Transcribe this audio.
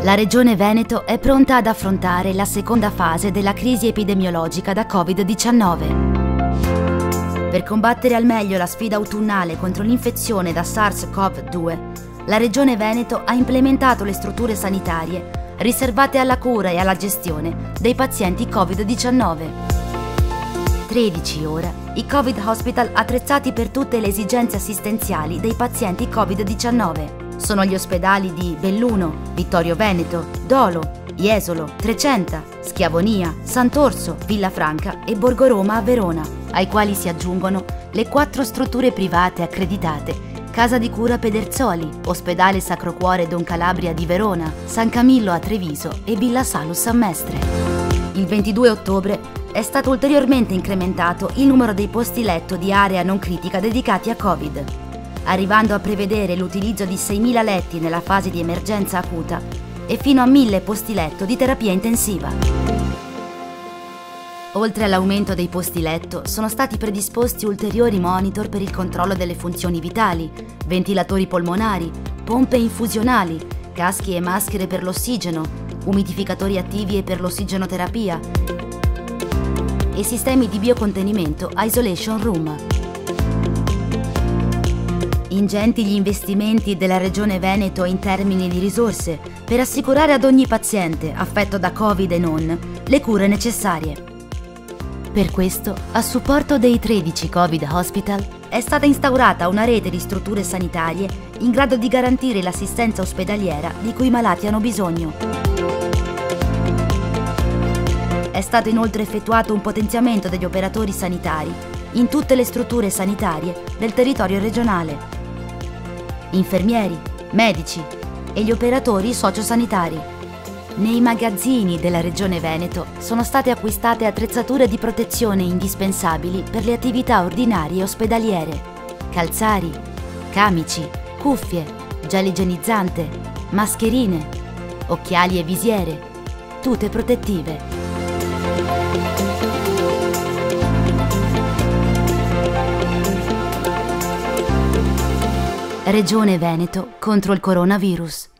La Regione Veneto è pronta ad affrontare la seconda fase della crisi epidemiologica da Covid-19. Per combattere al meglio la sfida autunnale contro l'infezione da SARS-CoV-2, la Regione Veneto ha implementato le strutture sanitarie riservate alla cura e alla gestione dei pazienti Covid-19. 13 ora i Covid Hospital attrezzati per tutte le esigenze assistenziali dei pazienti Covid-19. Sono gli ospedali di Belluno, Vittorio Veneto, Dolo, Jesolo, Trecenta, Schiavonia, Sant'Orso, Villafranca e Borgoroma a Verona, ai quali si aggiungono le 4 strutture private accreditate: Casa di Cura Pederzoli, Ospedale Sacro Cuore Don Calabria di Verona, San Camillo a Treviso e Villa Salus a Mestre. Il 22 ottobre è stato ulteriormente incrementato il numero dei posti letto di area non critica dedicati a Covid, arrivando a prevedere l'utilizzo di 6.000 letti nella fase di emergenza acuta e fino a 1.000 posti letto di terapia intensiva. Oltre all'aumento dei posti letto, sono stati predisposti ulteriori monitor per il controllo delle funzioni vitali, ventilatori polmonari, pompe infusionali, caschi e maschere per l'ossigeno, umidificatori attivi e per l'ossigenoterapia e sistemi di biocontenimento Isolation Room. Ingenti gli investimenti della Regione Veneto in termini di risorse per assicurare ad ogni paziente affetto da Covid e non le cure necessarie. Per questo, a supporto dei 13 Covid Hospital, è stata instaurata una rete di strutture sanitarie in grado di garantire l'assistenza ospedaliera di cui i malati hanno bisogno. È stato inoltre effettuato un potenziamento degli operatori sanitari in tutte le strutture sanitarie del territorio regionale: infermieri, medici e gli operatori sociosanitari. Nei magazzini della Regione Veneto sono state acquistate attrezzature di protezione indispensabili per le attività ordinarie ospedaliere: calzari, camici, cuffie, gel igienizzante, mascherine, occhiali e visiere, tute protettive. Regione Veneto contro il coronavirus.